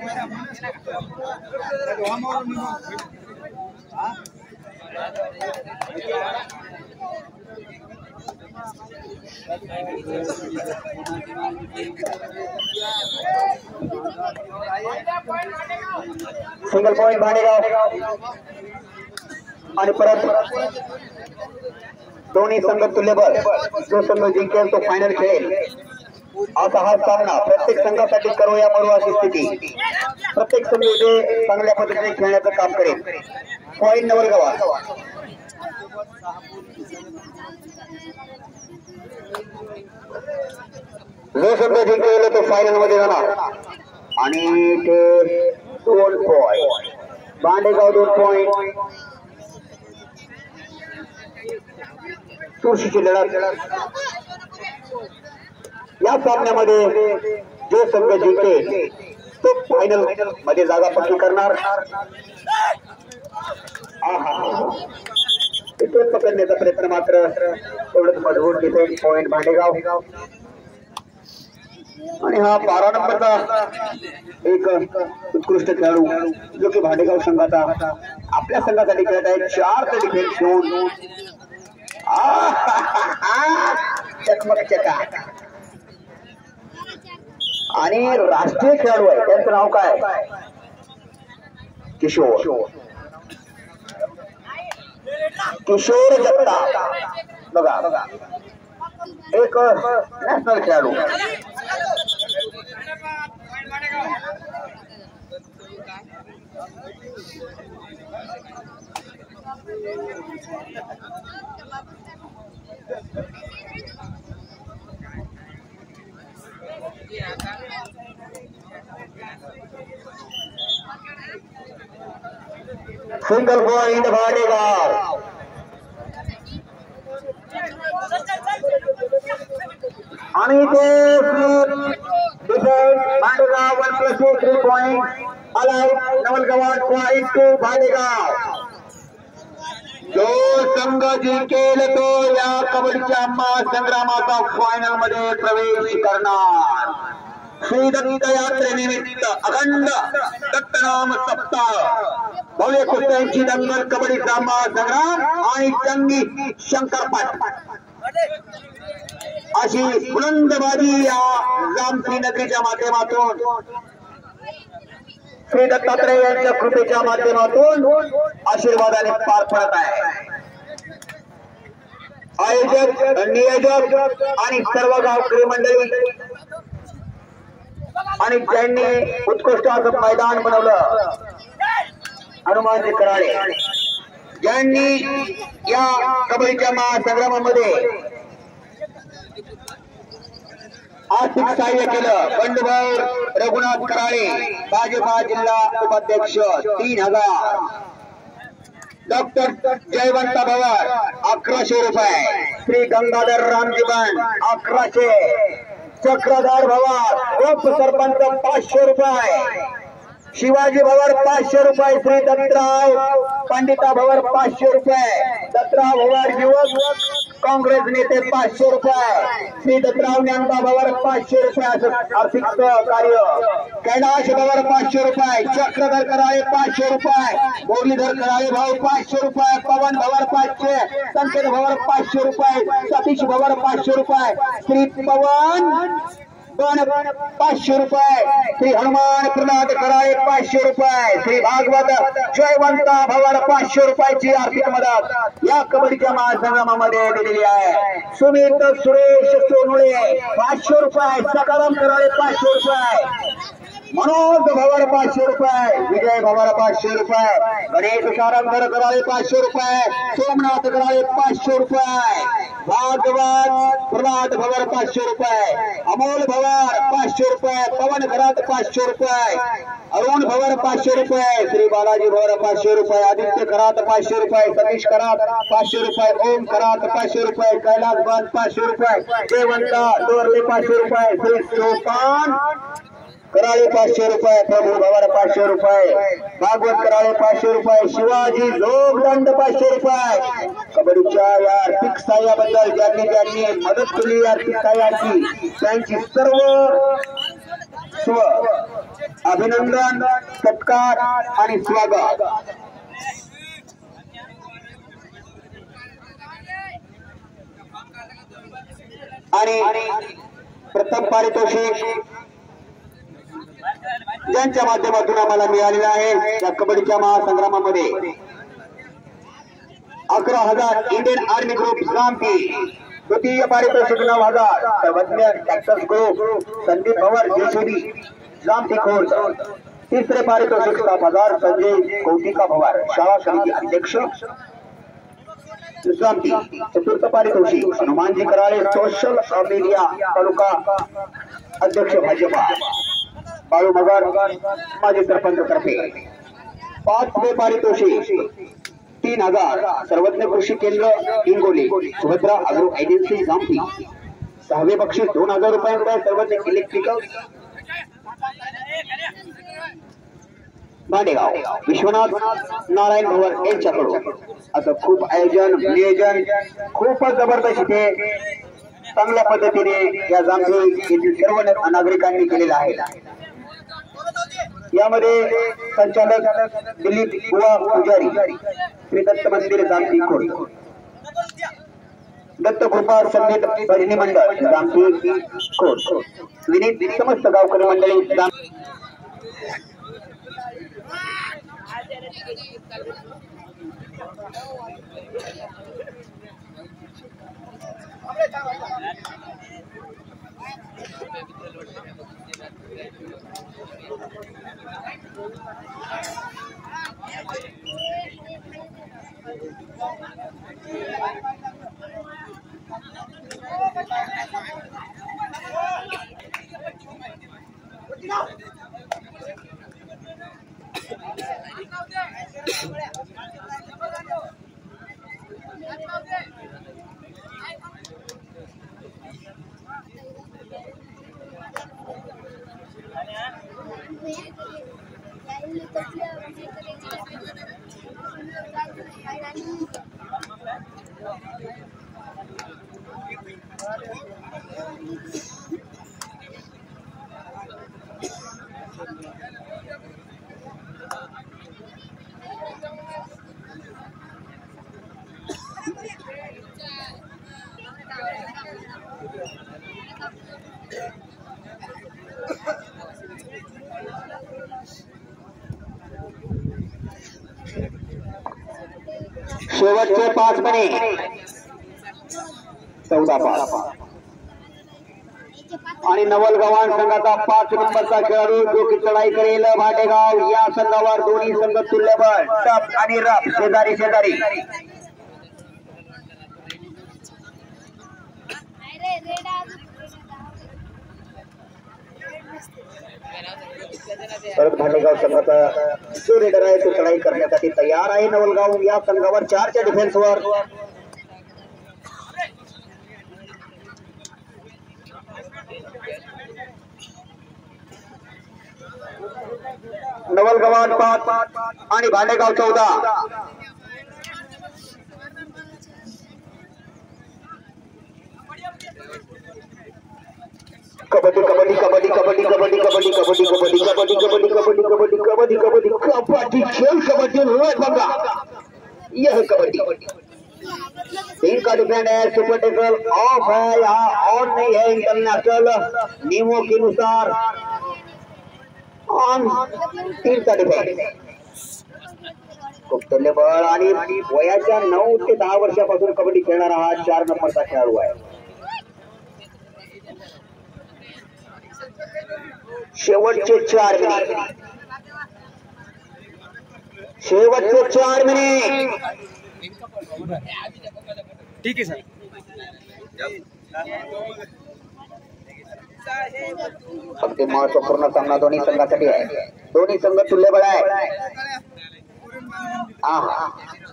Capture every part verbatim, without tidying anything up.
Single point Bhandegaon आणि परत दोन्ही संघ तुल्यबळ जो संघ जिंकेल तो फायनल खेळेल असा हा सामना प्रत्येक संघासाठी करूया मरू अशी स्थिती प्रत्येक संघ इथे चांगल्या पद्धतीने खेळण्याचं काम करेल पॉइंट नवलगावा जो संघ जिंकेल तो फायनल मध्ये जाणार आणि ते दोन पॉइंट भांडेगाव दोन पॉइंट तुळशीची लढत या सामन्यामध्ये जो संघ जिंकेल तो फायनल मध्ये जागा पक्की करणार तिथे पकडण्याचा प्रयत्न मात्र एवढंच मजबूत तिथे पॉइंट भांडेगाव आणि हा बारा नंबरचा एक उत्कृष्ट खेळाडू जो की भांडेगाव संघाचा आपल्या संघासाठी खेळत आहे चार डिफेन्स घेऊन चकमक चका आणि राष्ट्रीय खेळाडू आहे त्यांचं नाव काय किशोर किशोर जगताप बघा बघा एक नॅशनल खेळाडू सिंगल पॉइंट भांडेगाव आणि ते Bhandegaon one plus two three point आलाय नवलगाव पॉइंट टू भांडेगाव जो संघ जिंकेल तो या कबड्डीच्या महासंग्रामाचा फायनल मध्ये प्रवेश करणार श्री दत्त यात्रेनिमित्त अखंड दत्तनाम सप्ताह भव्य कुस्त्यांची दंगल कबड्डीचा महासंग्राम आणि जंगी शंकरपाट अशी बुलंदबाजी या जामश्री नगरीच्या माध्यमातून श्री दत्तात्रय यांच्या कृपेच्या माध्यमातून आशीर्वादाने पार पडत आहे आयोजक नियोजक आणि सर्व गावकरी मंडळी आणि ज्यांनी उत्कृष्ट असं मैदान बनवलं हनुमानजी कराळे ज्यांनी या कबड्डीच्या महासंग्रामामध्ये आर्थिक सहाय्य केलं बंडभाऊ रघुनाथ कराळे भाजपा जिल्हा उपाध्यक्ष तीन हजार डॉक्टर जयवंत भवर अकराशे रुपये श्री गंगाधर रामजीवन अकराशे चक्रधार भवर उप सरपंच पाचशे रुपये शिवाजी भवर पाचशे रुपये श्री दत्तराव पंडिता भवर पाचशे रुपये दत्तराव भवर युवक काँग्रेस नेते पाचशे रुपये श्री दत्तराव ज्ञानबा भवर पाचशे रुपये असं आर्थिक कार्य कैलाश भवर पाचशे रुपये चक्रधर कराळे पाचशे रुपये मुरलीधर कराळे भाऊ पाचशे रुपये पवन भवर पाचशे संकेत भवर पाचशे रुपये सतीश भवर पाचशे रुपये श्री पवन पाचशे रुपये श्री हनुमान प्रल्हाद कराळे पाचशे रुपये श्री भागवत जयवंता भवर पाचशे रुपयाची आर्थिक मदत या कबड्डीच्या महासंग्रामामध्ये दिलेली आहे सुमित सुरेश सोनुळे पाचशे रुपये सकाराम कराळे पाचशे रुपये मनोज भवर पाचशे रुपये विजय भवर पाचशे रुपये गणेश सारंगर कराळे पाचशे रुपये सोमनाथ कराळे पाचशे रुपये भागवत प्रल्हाद भवर पाचशे रुपये अमोल भवर पाचशे रुपये पवन घरात पाचशे रुपये अरुण भवर पाचशे रुपये श्री बालाजी भवर पाचशे रुपये आदित्य करात पाचशे रुपये सतीश करात पाचशे रुपये ओम करात पाचशे रुपये कैलास बांध पाचशे रुपये जयवंता दोरले पाचशे रुपये श्री सोपान कराळे पाचशे रुपये प्रभू भवर पाचशे रुपये भागवत कराळे पाचशे रुपये शिवाजी जोगदंड पाचशे रुपये कबड्डीच्या या आर्थिक सहाय्याबद्दल ज्यांनी ज्यांनी मदत केली आर्थिक सहाय्याची त्यांची सर्व स्व अभिनंदन, सत्कार आणि स्वागत। आणि प्रथम पारितोषिक ज्यांच्या माध्यमातून आम्हाला मिळालेलं आहे या कबड्डीच्या महासंग्रामामध्ये अकरा हजार इंडियन आर्मी ग्रुप जामठी, द्वितीय पारितोषिक नऊ हजार Sarvagya tractors group Sandeep Pawar JCB Jamthi Khod, तिसरे पारितोषिक सात हजार संजय कौतिका पवार शाळा समिती अध्यक्ष जामठी, चतुर्थ पारितोषिक हनुमानजी कराळे सोशल मीडिया तालुका अध्यक्ष भाजपा बाळू मगर माजी सरपंच तर्फे, पाचवे पारितोषिक तीन हजार सर्वज्ञ कृषी केंद्र हिंगोली सुभद्रा अग्रो एजन्सी जामठी, सहावे बक्षीस दोन हजार रुपयांकडे सर्वज्ञ इलेक्ट्रिकल भांडेगाव विश्वनाथ नारायण भवन यांच्याकडून असं खूप आयोजन नियोजन खूपच जबरदस्त इथे चांगल्या पद्धतीने या जामठी येथील सर्व नागरिकांनी केलेला आहे। यामध्ये संचालक दिलीप बुवा पुजारी श्री दत्त मंदिर जामठी खोड, दत्त कृपा संगीत भजनी मंडळ जामठी खोड, विनीत समस्त गावकरी मंडळी शेवटचे पाच मने चौदा पाच आणि नवलगव्हाण संघाचा पाच नंबरचा खेळाडू जो की चढाई करेल भाटेगाव या संघावर दोन्ही संघ तुल्यबळ टप आणि रफ शेजारी शेजारी परत भाटेगाव संघाचा जो रेडर आहे तो चढाई करण्यासाठी तयार आहे। नवलगाव या संघावर चारच्या डिफेन्सवर नवलगव्हाण पाच आणि भाटेगाव चौदा। कबड्डी कबड्डी कबड्डी कबड्डी कबड्डी कबड्डी कबड्डी कबड्डी कबड्डी कबड्डी कबड्डी कबड्डी कबड्डी कबड्डी कबड्डी खेल कबड्डी रोज बंगा यह कबड्डी तीन का डिफेंड है, सुपर टैकल ऑफ है, यहाँ ऑन नहीं है इंटरनेशनल नियमों के अनुसार ऑन तीन का डिफेंड खूप तुल्यबळ आणि वयाच्या नऊ ते दहा वर्षापासून कबड्डी खेळणारा हा चार नंबरचा खेळाडू आहे। शेवटचे चार मिनिट शेवटचे चार मिनिट ठीक आहे सर। अगदी महत्वपूर्ण सामना दोन्ही संघासाठी आहे, दोन्ही संघ तुल्यबळ आहे। आहा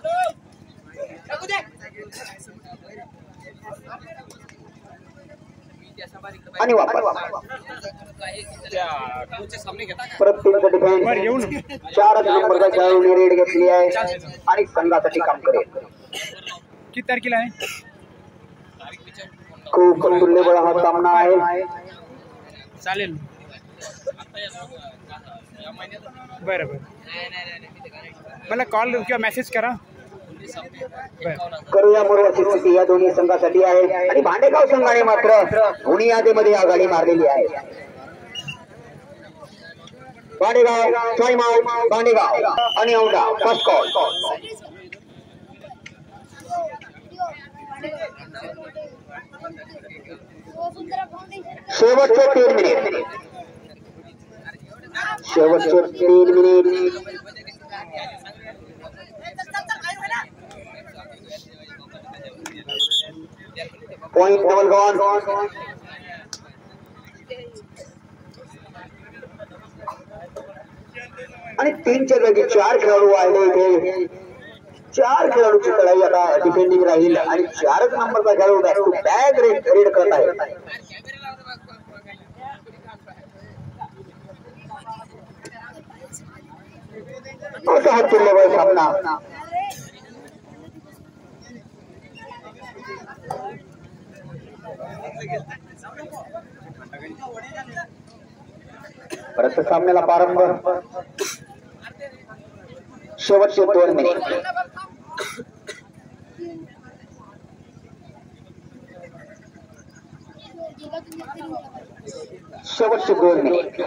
आणि वापस परत तीन डिफेन्स चारच नंबरचा खेळाडूने रेड घेतली आहे आणि संघासाठी काम करेल। किती तारखेला आहे? खूप तुल्यबळ हा सामना आहे। चालेल। बरं बरं मला कॉल किंवा मेसेज करा. करूया मोरवाची स्थिती या दोन्ही संघासाठी आहे आणि भांडेगाव संघाने मात्र दोन्ही यादीमध्ये आघाडी मारलेली आहे. भांडेगाव टाइम आउट भांडेगाव आणि औंढा फर्स्ट कॉल. शेवटचे तीन मिनिट शेवटचे तीन मिनिट पॉइंट डबल गॉन. आणि तीनच्या जागी चार खेळाडू आले इथे. चार खेळाडूची लढाई आता डिफेंडिंग राहील आणि चारच नंबरचा खेळाडू back to back raid raid करत आहे. असा हा तुल्यबळ सामना. परत सामन्याला प्रारंभ. शेवटचे दोन मिनिट शेवटचे दोन मिनिट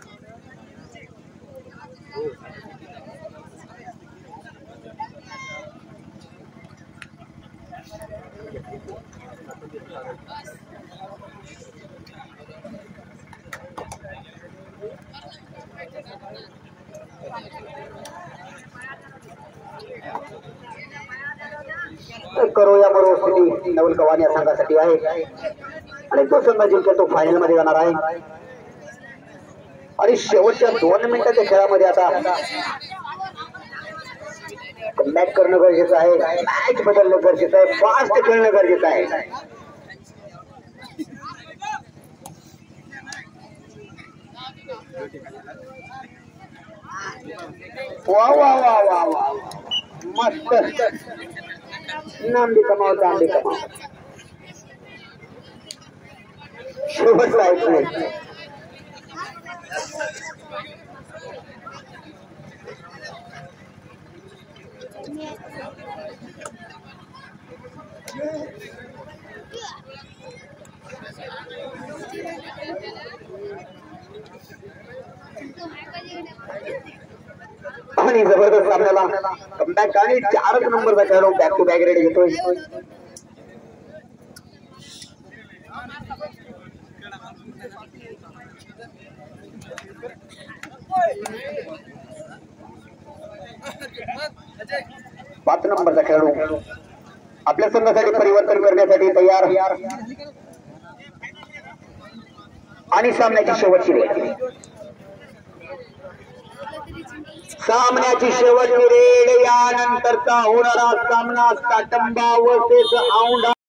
करूया बरोबर स्थिती नवल कवान या संघासाठी आहे आणि तो संघ जिंकला तो फायनल मध्ये जाणार आहे. आणि शेवटच्या दोन मिनिटाच्या खेळामध्ये आता मॅच करणं गरजेचं आहे. मॅच बदलणं गरजेचं आहे. फास्ट खेळणं गरजेचं आहे. वा वा वा वा वा मस्त नांदी कमाव चांदी कमाव. शेवटचा आहे. आणि जबरदस्त आपल्याला कमबॅक आणि चारच नंबरचा खेळाडू बॅक टू बॅक रेड घेतोय. पाच नंबरचा खेळाडू आपल्या संघासाठी परिवर्तन करण्यासाठी तयार आणि सामन्याची शेवटची रेड. सामन्याची शेवटची रेड यानंतरचा होणारा सामना काटंबा वर्सेस औंढा.